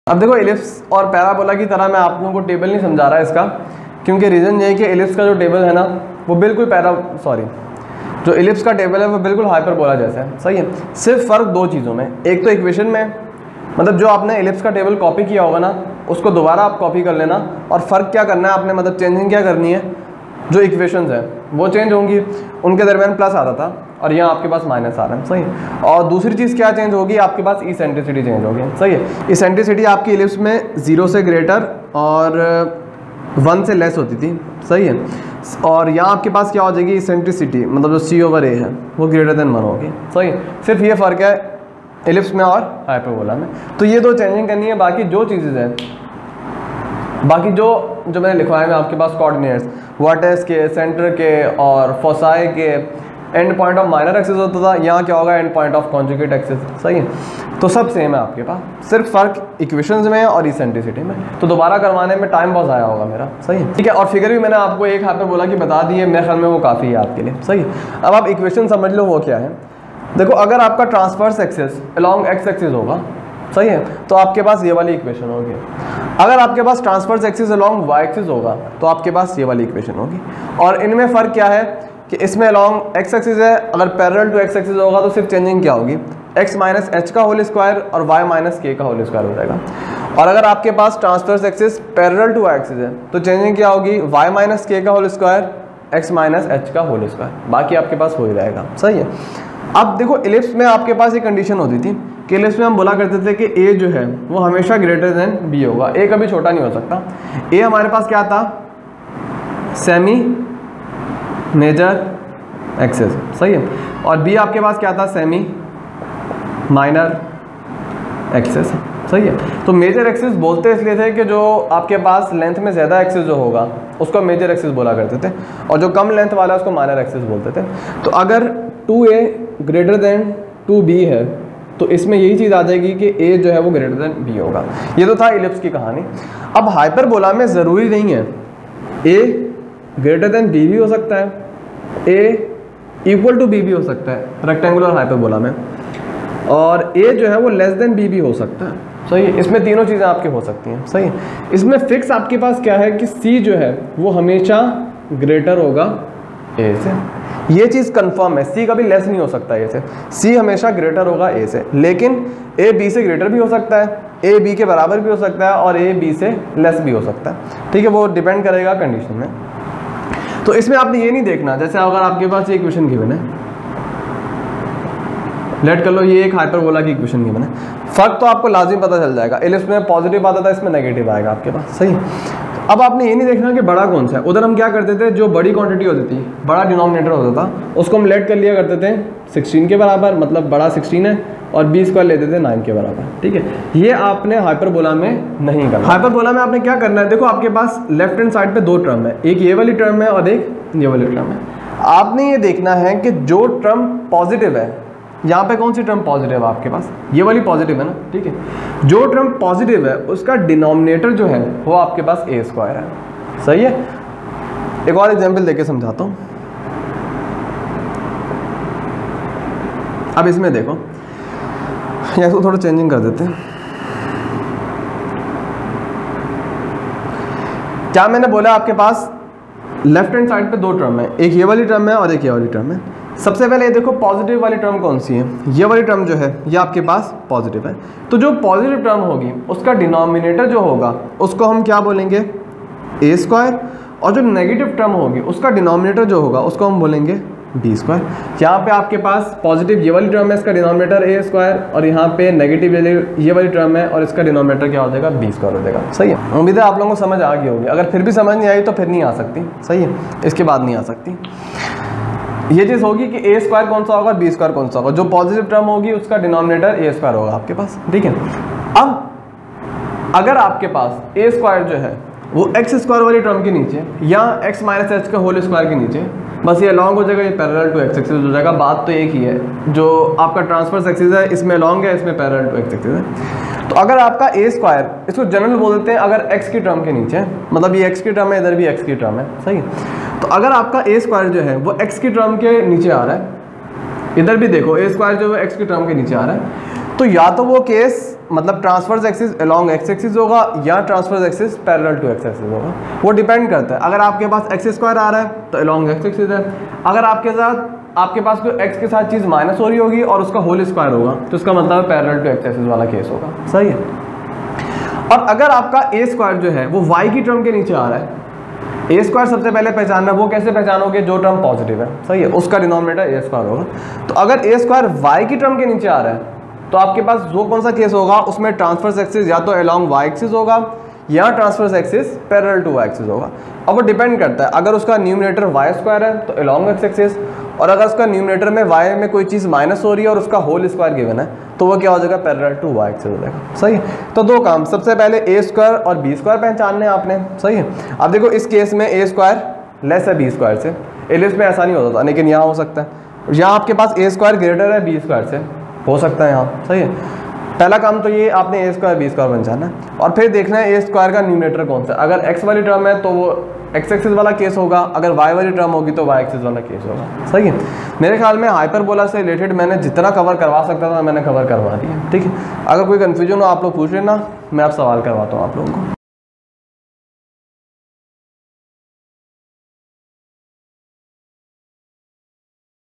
अब देखो एलिप्स और पैराबोला की तरह मैं आप लोगों को टेबल नहीं समझा रहा इसका, क्योंकि रीज़न ये है कि एलिप्स का जो टेबल है ना वो बिल्कुल जो एलिप्स का टेबल है वो बिल्कुल हाइपरबोला जैसा है, सही है। सिर्फ फ़र्क दो चीज़ों में, एक तो इक्वेशन में, मतलब जो आपने एलिप्स का टेबल कॉपी किया होगा ना उसको दोबारा आप कॉपी कर लेना, और फ़र्क क्या करना है आपने, मतलब चेंजिंग क्या करनी है, जो इक्वेशंस है वो चेंज होंगी, उनके दरमियान प्लस आता था और यहाँ आपके पास माइनस आ रहा है, सही है। और दूसरी चीज़ क्या चेंज होगी, आपके पास इसेंट्रिसिटी चेंज होगी, सही है। इसेंट्रिसिटी आपकी एलिप्स में 0 से ग्रेटर और 1 से लेस होती थी, सही है। और यहाँ आपके पास क्या हो जाएगी, इसेंट्रिसिटी मतलब जो C/A है वो ग्रेटर देन 1 होगी, सही है। सिर्फ ये फ़र्क है एलिप्स में और हाइपरबोला में। तो ये दो चेंजिंग करनी है, बाकी जो चीज़ें हैं, बाकी जो मैंने लिखवाए हैं आपके पास कोऑर्डिनेट्स, वर्टेक्स के, सेंटर के और फोसाई के, end point of minor axis होता था, यहाँ क्या होगा end point of conjugate axis, सही है। तो सब सेम है आपके पास, सिर्फ फ़र्क इक्वेशंस में और इसेंट्रिसिटी में। तो दोबारा करवाने में टाइम बहुत आया होगा मेरा, सही है, ठीक है। और फिगर भी मैंने आपको एक हाइपरबोला की बता दी है, मेरे ख्याल में वो काफ़ी है आपके लिए, सही है। अब आप इक्वेशन समझ लो वो क्या है। देखो अगर आपका transverse axis along x axis होगा, सही है, तो आपके पास ये वाली इक्वेशन होगी। अगर आपके पास transverse axis along y axis होगा तो आपके पास ये वाली इक्वेशन होगी। और इनमें फ़र्क क्या है कि इसमें अलॉन्ग एक्स एक्सिस है, अगर पैरेलल टू एक्स एक्सिस होगा तो सिर्फ चेंजिंग क्या होगी, x माइनस एच का होल स्क्वायर और y माइनस के का होल स्क्वायर हो जाएगा। और अगर आपके पास transverse axis parallel to y axis है तो चेंजिंग क्या होगी, y माइनस के का whole square, x minus h का होल स्क्वायर, बाकी आपके पास हो ही रहेगा, सही है। अब देखो एलिप्स में आपके पास एक कंडीशन होती थी कि एलिप्स में हम बोला करते थे कि a जो है वो हमेशा ग्रेटर देन b होगा, a कभी छोटा नहीं हो सकता। a हमारे पास क्या था, सेमी मेजर एक्सिस, सही है, और b आपके पास क्या था, सेमी माइनर एक्सिस, सही है। तो मेजर एक्सिस बोलते इसलिए थे कि जो आपके पास लेंथ में ज़्यादा एक्सिस जो होगा उसको मेजर एक्सिस बोला करते थे, और जो कम लेंथ वाला उसको माइनर एक्सिस बोलते थे। तो अगर 2a ग्रेटर देन 2b है तो इसमें यही चीज़ आ जाएगी कि a जो है वो ग्रेटर देन b होगा। ये तो था एलिप्स की कहानी। अब हाइपरबोला में ज़रूरी नहीं है a ग्रेटर देन b भी हो सकता है, a इक्वल टू b भी हो सकता है रेक्टेंगुलर हाइपरबोला में, और a जो है वो लेस देन b भी हो सकता है, सही है। इसमें तीनों चीज़ें आपकी हो सकती हैं, सही है। इसमें फिक्स आपके पास क्या है कि c जो है वो हमेशा ग्रेटर होगा a से, ये चीज़ कंफर्म है, c कभी लेस नहीं हो सकता a से, c हमेशा ग्रेटर होगा a से। लेकिन a b से ग्रेटर भी हो सकता है, a b के बराबर भी हो सकता है और a b से लेस भी हो सकता है, ठीक है, वो डिपेंड करेगा कंडीशन में। तो इसमें आपने ये नहीं देखना, जैसे अगर आपके पास ये इक्वेशन गिवन है, लेट कर लो ये एक हाइपरबोला की इक्वेशन गिवन है, फर्क तो आपको लाजिम पता चल जाएगा, एलिप्स में पॉजिटिव आता था, इसमें नेगेटिव आएगा आपके पास, सही। अब आपने ये नहीं देखना कि बड़ा कौन सा है, उधर हम क्या करते थे, जो बड़ी क्वांटिटी होती थी, बड़ा डिनोमिनेटर होता था, उसको हम लेट कर लिया करते थे 16 के बराबर, मतलब बड़ा 16 है, और b स्क्वायर लेते थे 9 के बराबर, ठीक है। ये आपने हाइपरबोला में नहीं करना। हाइपरबोला में आपने क्या करना है, देखो आपके पास लेफ्ट हैंड साइड पे दो टर्म है, एक ये वाली टर्म है और एक ये वाली टर्म है। आपने ये देखना है कि जो टर्म पॉजिटिव है, यहाँ पे कौन सी टर्म पॉजिटिव है आपके पास, ये वाली पॉजिटिव है ना, ठीक है। जो टर्म पॉजिटिव है उसका डिनोमिनेटर जो है वो आपके पास a स्क्वायर है, सही है। एक और एग्जांपल देके समझाता हूँ। अब इसमें देखो, यहाँ इसको थोड़ा चेंजिंग कर देते हैं। क्या मैंने बोला, आपके पास लेफ्ट हैंड साइड पे दो टर्म है, एक ये वाली टर्म है और एक ये वाली टर्म है। सबसे पहले ये देखो पॉजिटिव वाली टर्म कौन सी है, ये वाली टर्म जो है ये आपके पास पॉजिटिव है। तो जो पॉजिटिव टर्म होगी उसका डिनोमिनेटर जो होगा उसको हम क्या बोलेंगे, a स्क्वायर, और जो नेगेटिव टर्म होगी उसका डिनोमिनेटर जो होगा उसको हम बोलेंगे b स्क्वायर। यहाँ पे आपके पास पॉजिटिव ये वाली टर्म है, इसका डिनोमिनेटर a स्क्वायर, और यहाँ पे नेगेटिव ये वाली टर्म है और इसका डिनोमिनेटर क्या हो जाएगा, b स्क्वायर हो जाएगा, सही है। उम्मीद है आप लोगों को समझ आ गई होगी, अगर फिर भी समझ नहीं आई तो फिर नहीं आ सकती, सही है, इसके बाद नहीं आ सकती। ये चीज़ होगी कि a स्क्वायर कौन सा होगा और b स्क्वायर कौन सा होगा, जो पॉजिटिव टर्म होगी उसका डिनोमिनेटर a स्क्वायर होगा आपके पास, ठीक है। अब अगर आपके पास a स्क्वायर जो है वो x स्क्वायर वाली टर्म के नीचे या x माइनस एच का होल स्क्वायर के नीचे, बस ये अलॉन्ग हो जाएगा, ये पैरेलल टू x एक्सिस हो जाएगा। बात तो एक ही है, जो आपका ट्रांसवर्स एक्सिस है इसमें अलॉन्ग है, इसमें पैरेलल टू x एक्सिस है। तो अगर आपका a स्क्वायर, इसको जनरल बोल देते हैं, अगर x की टर्म के नीचे, मतलब ये x की टर्म है, इधर भी x की टर्म है, सही है। तो अगर आपका a स्क्वायर जो है वो x की टर्म के नीचे आ रहा है, इधर भी देखो a स्क्वायर जो है x की टर्म के नीचे आ रहा है, तो या तो वो केस मतलब transverse axis along x axis होगा या transverse axis parallel to x axis होगा, वो डिपेंड करता है। अगर आपके पास एक्स स्क्वायर आ रहा है तो अलोंग एक्स एक्सिस है, अगर आपके पास कोई एक्स के साथ चीज़ माइनस हो रही होगी और उसका होल स्क्वायर होगा तो उसका मतलब पैरेलल टू एक्स एक्सिस वाला केस होगा, सही है। और अगर आपका ए स्क्वायर जो है वो वाई की टर्म के नीचे आ रहा है, ए स्क्वायर सबसे पहले पहचानना, वो कैसे पहचानोगे, जो टर्म पॉजिटिव है, सही है, उसका डिनोमिनेटर ए स्क्वायर होगा। तो अगर ए स्क्वायर वाई की टर्म के नीचे आ रहा है तो आपके पास जो कौन सा केस होगा, उसमें ट्रांसफर्स एक्सिस या तो अलोंग वाई एक्सिस होगा या transverse axis parallel to y axis होगा। अब वो डिपेंड करता है, अगर उसका न्यूमरेटर वाई स्क्वायर है तो अलोंग एक्स एक्सिस, और अगर उसका न्यूमरेटर में वाई में कोई चीज़ माइनस हो रही है और उसका होल स्क्वायर गिवन है तो वो क्या हो जाएगा, पैरेलल टू वाई एक्सिस हो जाएगा, सही है। तो दो काम, सबसे पहले ए स्क्वायर और बी स्क्वायर पहचानने हैं आपने, सही है। अब देखो इस केस में ए स्क्वायर लेस है बी स्क्वायर से, एलिप्स में ऐसा नहीं होता था लेकिन यहाँ हो सकता है, यहाँ आपके पास ए स्क्वायर ग्रेटर है बी स्क्वायर से, हो सकता है यहाँ, सही है। पहला काम तो ये आपने ए स्क्वायर बी स्क्वायर पहचाना है, और फिर देखना है ए स्क्वायर का न्यूमरेटर कौन सा, अगर एक्स वाली टर्म है तो वो एक्स एक्सिस वाला केस होगा, अगर वाई वाली टर्म होगी तो वाई एक्सिस वाला केस होगा, सही है। मेरे ख्याल में हाइपरबोला से रिलेटेड मैंने जितना कवर करवा सकता था मैंने कवर करवा दिया, ठीक है। अगर कोई कन्फ्यूजन हो आप लोग पूछ लेना, मैं आप सवाल करवाता हूँ आप लोगों को।